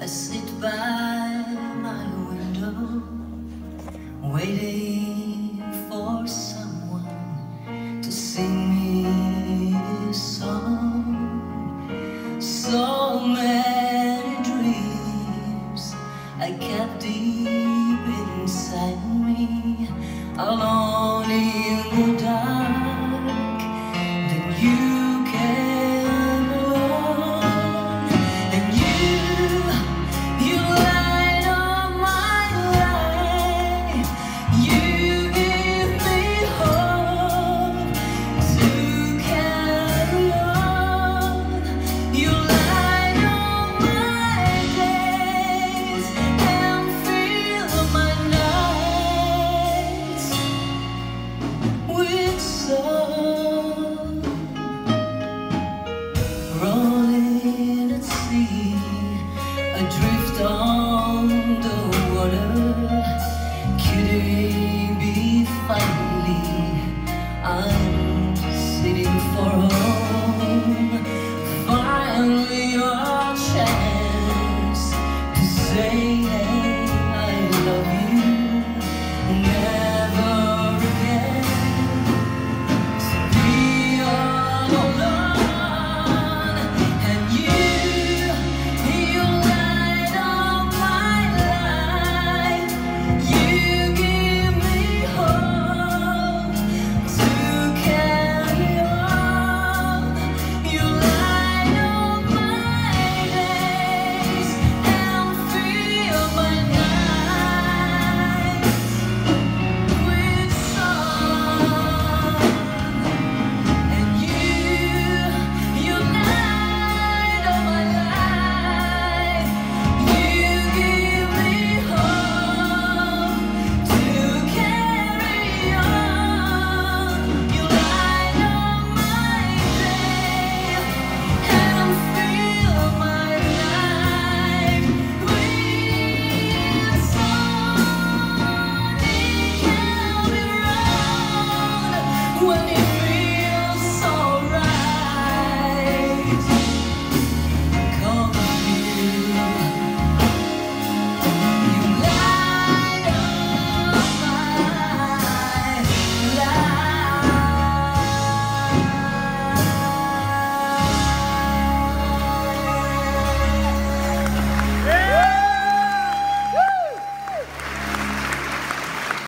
sit by my window, waiting for someone to sing me a song. So many dreams I kept deep inside me, alone in the dark. Then you came along, and you light up my life. You give me hope to carry on. You light up my days and fill my nights with song.